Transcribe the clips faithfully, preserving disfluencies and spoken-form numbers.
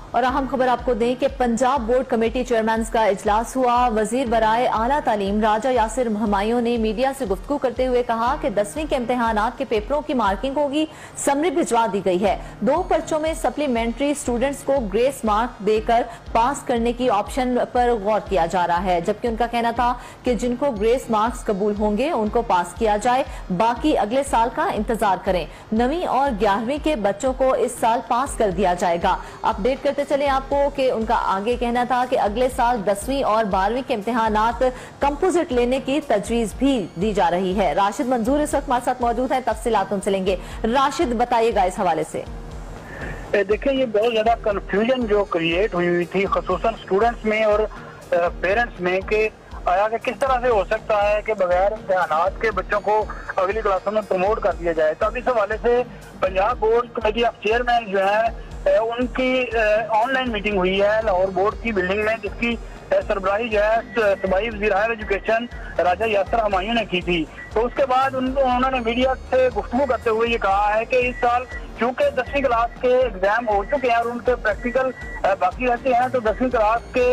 اور اہم خبر آپ کو دیں کہ پنجاب بورڈ کمیٹی چیئرمین کا اجلاس ہوا۔ وزیر برائے اعلیٰ تعلیم راجہ یاسر ہمایوں نے میڈیا سے گفتگو کرتے ہوئے کہا کہ دسویں کے امتحانات کے پیپروں کی مارکنگ ہوگی، سمری بھجوا دی گئی ہے۔ دو پرچوں میں سپلیمنٹری سٹوڈنٹس کو گریس مارک دے کر پاس کرنے کی آپشن پر غور کیا جا رہا ہے، جبکہ ان کا کہنا تھا کہ جن کو گریس مارکس قبول ہوں گے ان کو پاس کیا جائے، باقی اگلے سال کا انتظار کریں۔ نویں اور گیارہویں کے بچوں کو اس سال پاس کر دیا جائے گا۔ اپڈیٹ کرتے چلیں آپ کو کہ ان کا آگے کہنا تھا کہ اگلے سال دسویں اور بارہویں کے امتحانات کمپوزٹ لینے کی تجویز بھی دی جا رہی ہے۔ راشد منظور اس وقت ہمارے ساتھ موجود ہیں، تفصیلات ان سے لیں گے۔ راشد بتائیے گا اس حوالے سے۔ دیکھیں یہ بہت زیادہ کنفیوژن جو کریٹ ہوئی ہوئی تھی خصوصاً اسٹوڈنٹس میں اور پیرنٹس میں کہ آیا کہ کس طرح سے ہو سکتا ہے کہ بغیر امتحانات کے بچوں کو اگلی کلاسوں میں پروموٹ کر دیا جائے۔ تو اب اس حوالے سے Punjab board committee of chairman جو ہے ان کی آن لائن میٹنگ ہوئی ہے لاہور بورڈ کی بلڈنگ میں، جس کی سربراہی جو ہے صوبائی وزیر ہائر ایجوکیشن راجہ یاسر ہمایوں نے کی تھی۔ تو اس کے بعد انہوں نے میڈیا سے گفتگو کرتے ہوئے یہ کہا ہے کہ اس سال چونکہ دسویں کلاس کے ایگزام ہو چکے ہیں اور ان کے پریکٹیکل باقی رہتے ہیں، تو دسویں کلاس کے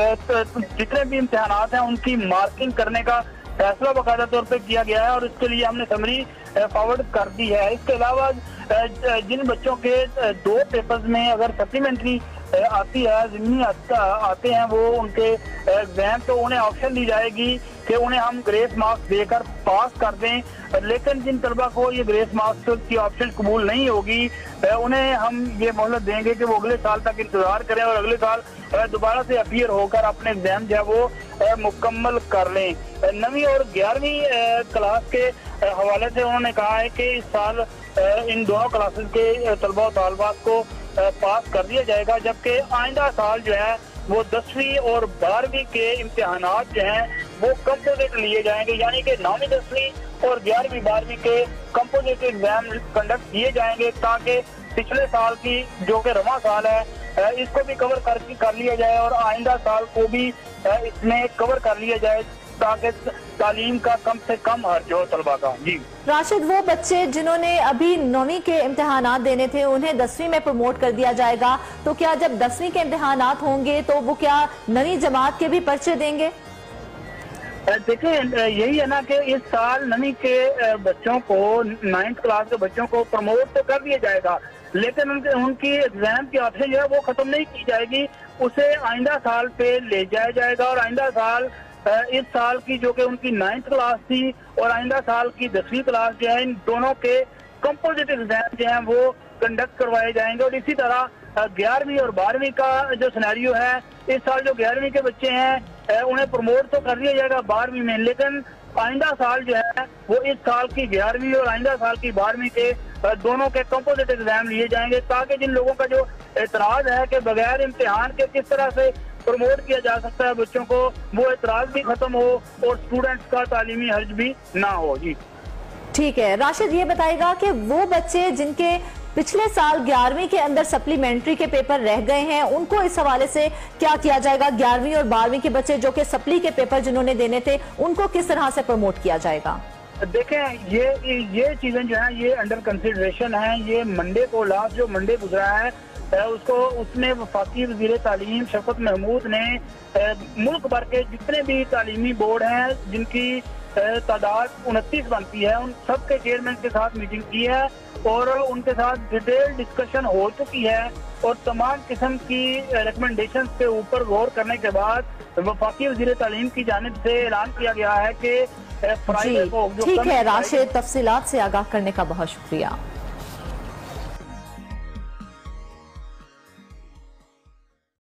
جتنے بھی امتحانات ہیں ان کی مارکنگ کرنے کا فیصلہ باقاعدہ طور پہ کیا گیا ہے اور اس کے لیے ہم نے سمری فارورڈ کر دی ہے۔ اس کے علاوہ جن بچوں کے دو پیپرز میں اگر سپلیمنٹری آتی ہے، ضمنی آتے ہیں وہ ان کے ایگزام، تو انہیں آپشن دی جائے گی کہ انہیں ہم گریس مارکس دے کر پاس کر دیں، لیکن جن طلبہ کو یہ گریس مارکس کی آپشن قبول نہیں ہوگی انہیں ہم یہ مہلت دیں گے کہ وہ اگلے سال تک انتظار کریں اور اگلے سال دوبارہ سے اپیئر ہو کر اپنے ایگزام جو ہے وہ مکمل کر لیں۔ نویں اور گیارہویں کلاس کے حوالے سے انہوں نے کہا ہے کہ اس سال ان دونوں کلاسز کے طلبہ و طالبات کو پاس کر دیا جائے گا، جبکہ آئندہ سال جو ہے وہ دسویں اور بارہویں کے امتحانات جو ہیں وہ کمپوزٹ لیے جائیں گے، یعنی کہ نویں دسویں اور گیارہویں بارہویں کے کمپوزٹ ایگزام کنڈکٹ کیے جائیں گے تاکہ پچھلے سال کی جو کہ رواں سال ہے اس کو بھی کور کر کر لیا جائے اور آئندہ سال کو بھی اس میں کور کر لیا جائے تاکہ تعلیم کا کم سے کم حرج ہو طلبہ کا۔ جی راشد، وہ بچے جنہوں نے ابھی نویں کے امتحانات دینے تھے انہیں دسویں میں پروموٹ کر دیا جائے گا، تو کیا جب دسویں کے امتحانات ہوں گے تو وہ کیا نویں جماعت کے بھی پرچے دیں گے؟ دیکھیں یہی ہے نا کہ اس سال نویں کے بچوں کو نائنتھ کلاس کے بچوں کو پروموٹ تو کر دیا جائے گا، لیکن ان کے ان کی ایگزام کی آپشن جو ہے وہ ختم نہیں کی جائے گی، اسے آئندہ سال پہ لے جایا جائے گا اور آئندہ سال اس سال کی جو کہ ان کی نائنتھ کلاس تھی اور آئندہ سال کی دسویں کلاس جو ہے ان دونوں کے کمپوزٹ ایگزام جو ہیں وہ کنڈکٹ کروائے جائیں گے۔ اور اسی طرح گیارہویں اور بارہویں کا جو سینیریو ہے، اس سال جو گیارہویں کے بچے ہیں انہیں پروموٹ تو کر دیا جائے گا بارہویں میں، لیکن آئندہ سال جو ہے وہ اس سال کی گیارہویں اور آئندہ سال کی بارہویں کے دونوں کے کمپوزٹ ایگزام لیے جائیں گے تاکہ جن لوگوں کا جو اعتراض ہے کہ بغیر امتحان کے کس طرح سے پروموٹ کیا جا سکتا ہے بچوں کو، وہ اعتراض بھی ختم ہو اور اسٹوڈنٹس کا تعلیمی حرج بھی نہ ہو۔ جی ٹھیک ہے راشد، یہ بتائے گا کہ وہ بچے جن کے پچھلے سال گیارہویں کے اندر سپلیمنٹری کے پیپر رہ گئے ہیں ان کو اس حوالے سے کیا کیا جائے گا؟ گیارہویں اور بارہویں کے بچے جو کہ سپلی کے پیپر جنہوں نے دینے تھے ان کو کس طرح سے پروموٹ کیا جائے گا؟ دیکھیں یہ یہ چیزیں جو ہیں یہ انڈر کنسیڈریشن ہیں۔ یہ منڈے کو لاسٹ جو منڈے گزرا ہے اس کو اس میں وفاقی وزیر تعلیم شفقت محمود نے ملک بھر کے جتنے بھی تعلیمی بورڈ ہیں جن کی تعداد انتیس بنتی ہے ان سب کے چیئرمین کے ساتھ میٹنگ کی ہے اور ان کے ساتھ ڈیٹیل ڈسکشن ہو چکی ہے اور تمام قسم کی ریکمنڈیشن کے اوپر غور کرنے کے بعد وفاقی وزیر تعلیم کی جانب سے اعلان کیا گیا ہے کہ فرائیڈے کو ٹھیک ہے راشد، تفصیلات سے آگاہ کرنے کا بہت شکریہ۔